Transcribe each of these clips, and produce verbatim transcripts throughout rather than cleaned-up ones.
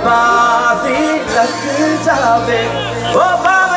बाजी लग जावे ओ भावे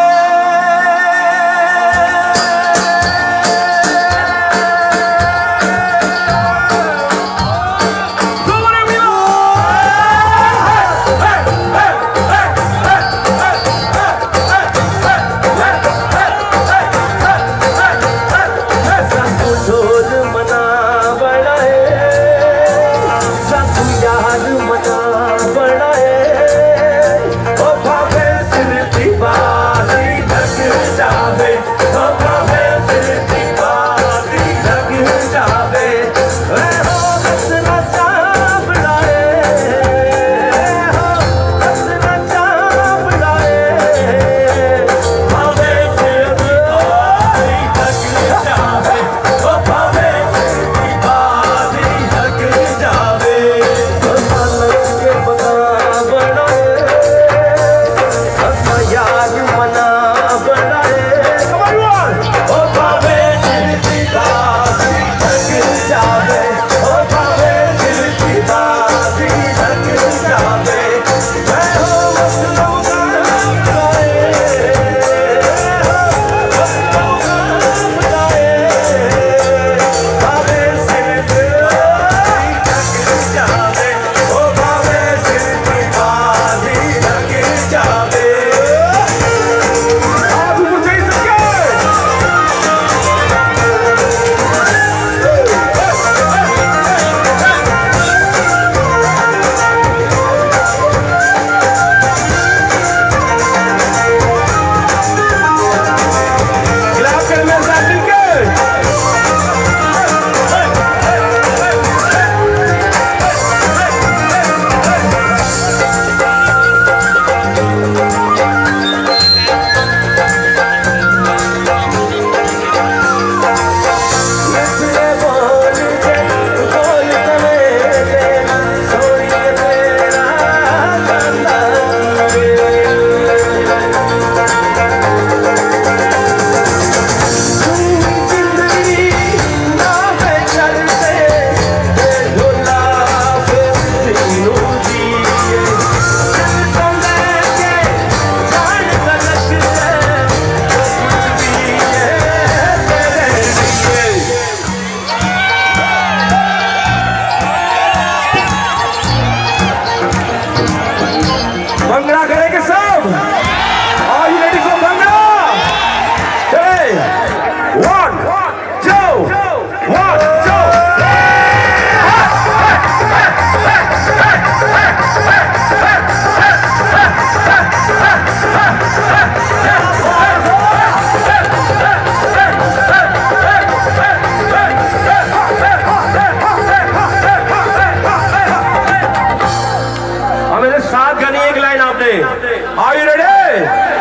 Are you ready?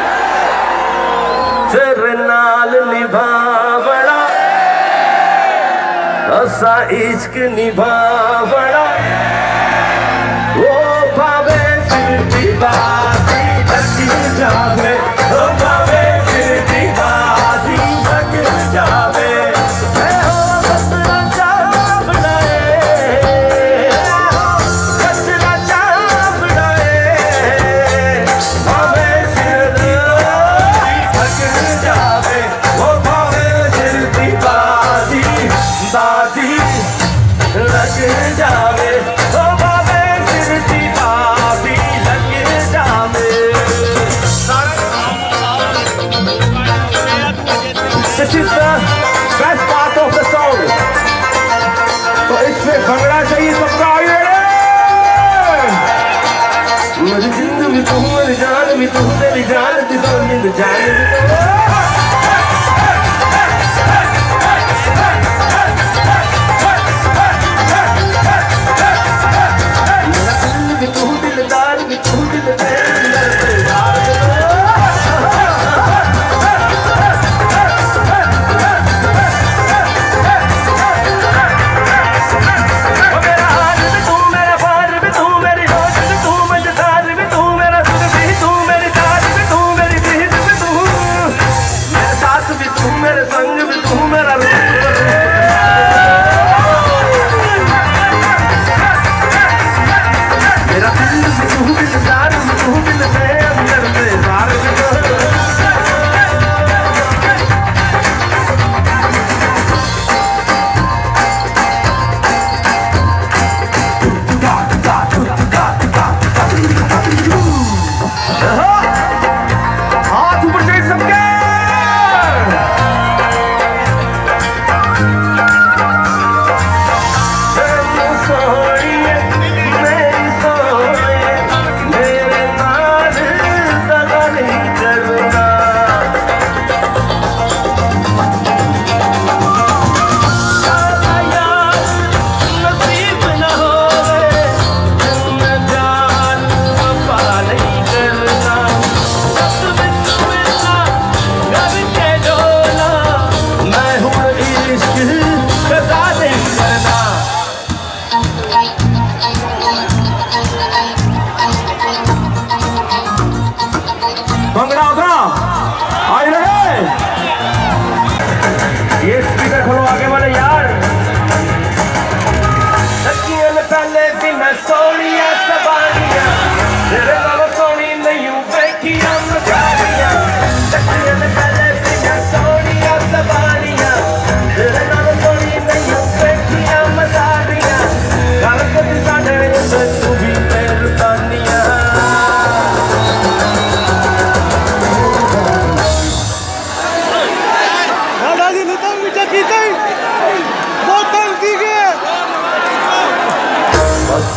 तेरे नाल निभावना असा इश्क निभावना ओ भावे फिर दी बाजी लग जावे ओ भावे फिर दी बाजी लग जावे लग जा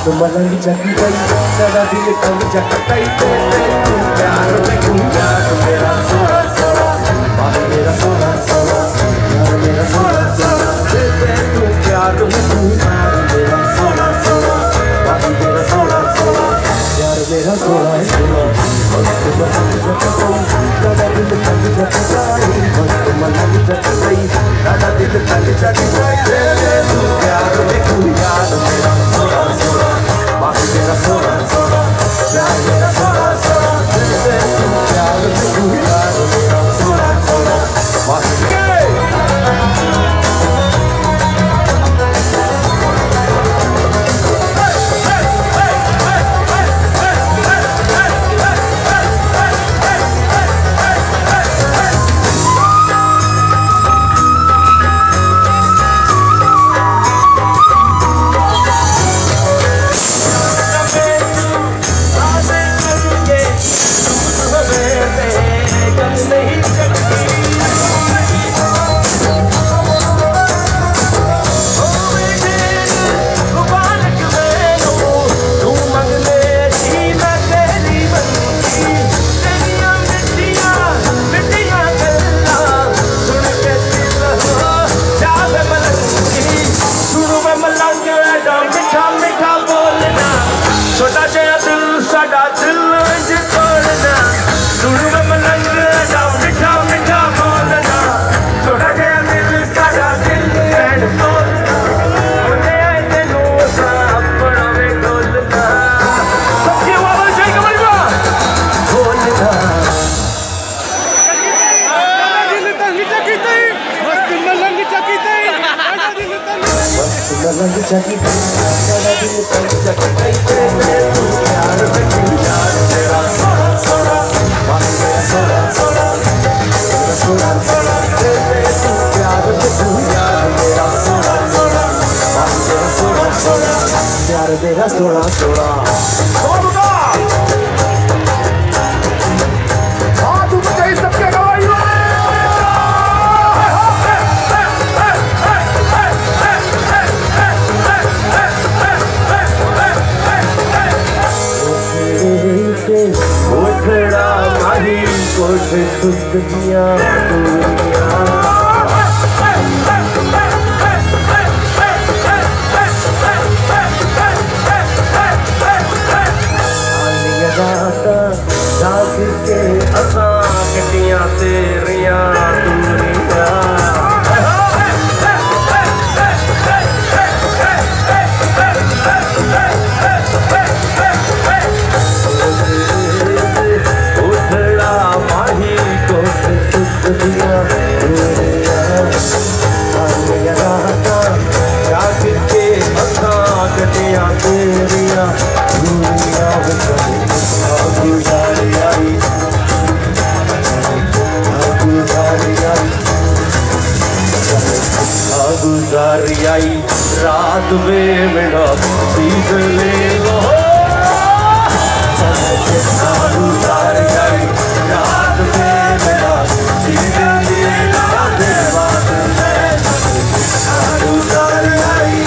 मस्त मलंग चकी गई तेरा दिल तंग चक गई तेरे तू प्यार में तू यार मेरा सोना सोना बात मेरा सोना सोना यार मेरा सोना सोना तेरे तू प्यार में तू यार मेरा सोना सोना बात मेरा सोना सोना यार मेरा सोना सोना मस्त मलंग चक गई तेरा दिल तंग चक गई मस्त मलंग चक गई तेरा दिल तंग चक गई तेरे तू प्यार में तू यार मेरा सोना सोना बात मेरा सोना सोना यार मेरा सोना सोना तेरे तू प्यार में तू यार मेरा सोना सोना बात मलंग चकी तेरा दिल तंग चक गई तेरे तू प्यार में तू यार मेरा सोना सोना बात मेरा सोना सोना मेरा सोना सोना तेरे तू प्यार में तू यार मेरा सोना सोना बात मेरा सोना सोना यार मेरा सोना सोना हाँ तू मुझे इस सबके गवाही उठड़ा माही कोठ सुख दिया जाग के असा कटिया तेरिया दूरिया गुजारियाई रात में मेरा सीध ले लो गुजारियाई रात में मेरा सीध ले लो बात में गुजारियाई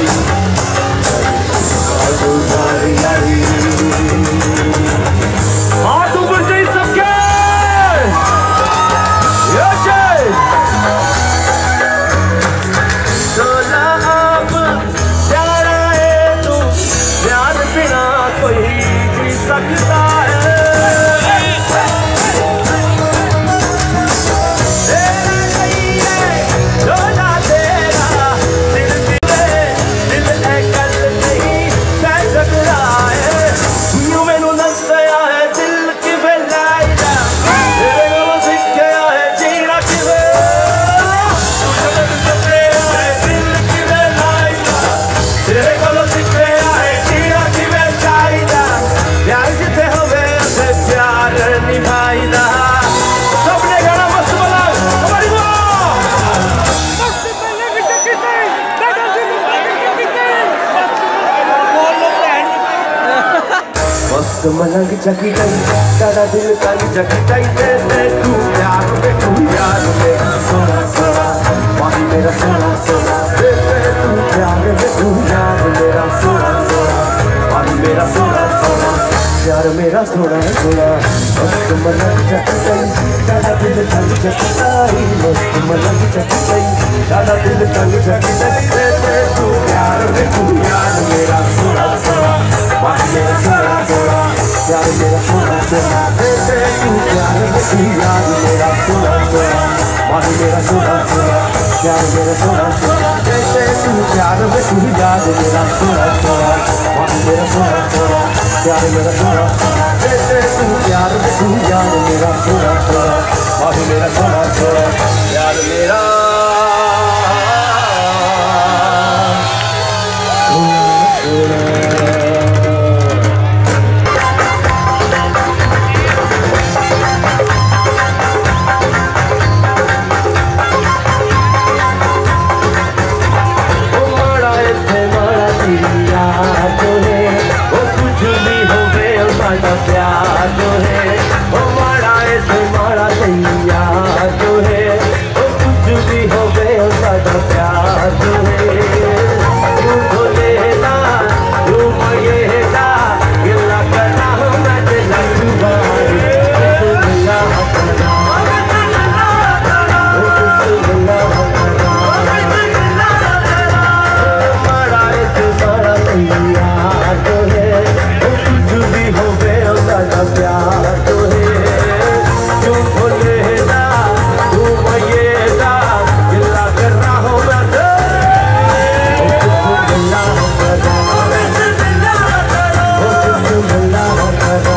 गुजारियाई हाथ ऊपर से सबके सकता है मलंग चकी गई तेरा दिल तंग चकी गई तेरे तू प्यार में तू यार मेरा सोना सोना बाकी मेरा सोना सोना तेरे तू प्यार में तू यार मेरा सोना सोना प्यार मेरा सोना सोना मस्त मलंग चटकाई दादा दिल तंग चटकाई मस्त मलंग चटकाई दादा दिल तंग चटकाई तू प्यार में तू यार मेरा सोना सोना प्यार मेरा सोना सोना प्यार मेरा सोना सोना तू प्यार में तू यार मेरा सोना सोना प्यार मेरा सोना सोना प्यार मेरा सोना सोना तू प्यार में तू यार मेरा सोना सोना प्यार मेरा सोना सोना प्यार मेरा सोना जैसे तू प्यार में तू यार मेरा सोना सोना प्यार मेरा सोना सोना प्यार मेरा प्यार जो है वो माड़ा ऐसे माड़ा सैया जो है वो कुछ भी हो गए सादा प्यार जो है तू बोलेगा तू मयेगा गिला करना हो मैं तेरा जुबान बिस्मिल्ला करना बिस्मिल्ला करना माड़ा ऐसे माड़ा सैया जो है वो कुछ भी हो गए प्यार तो है तू बोलेगा तू मयेगा गिला कर रहा हूँ मैं बिस्मिल्लाह करा बिस्मिल्लाह करा बिस्मिल्लाह करा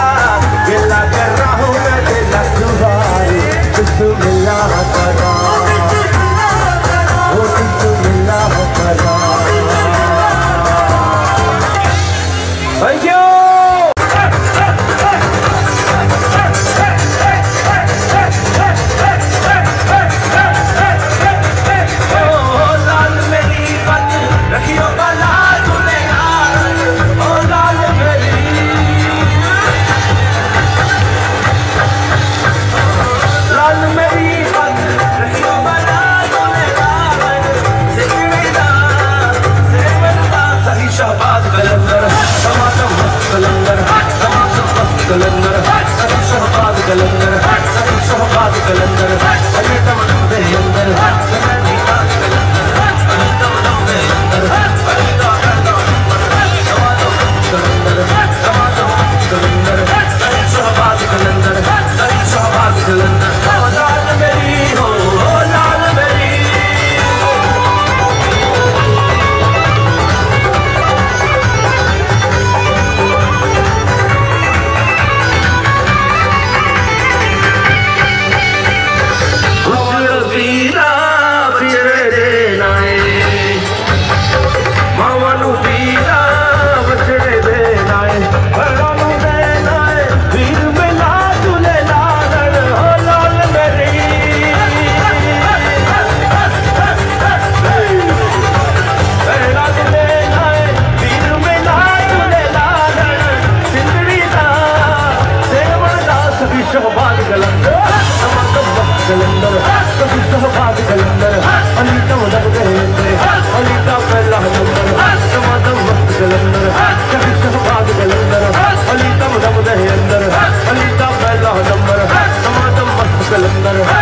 बिस्मिल्लाह करा कलंदर अली दम दम दे अंदर अली दम दम दे अंदर अली दा पहला नंबर नवाजो कलंदर नवाजो कलंदर अली शहबाज कलंदर अली शहबाज कलंदर ओ लाल मेरी हो ओ लाल मेरी शहबाज कलंदर कलंदर कभी शहबाज कलंदर अली दम दम दे अली दा पहला नंबर नवाजो मस्त कलंदर कभी शहबाज कलंदर अली दम दम दे अंदर अली दा पहला नंबर नवाजो मस्त कलंदर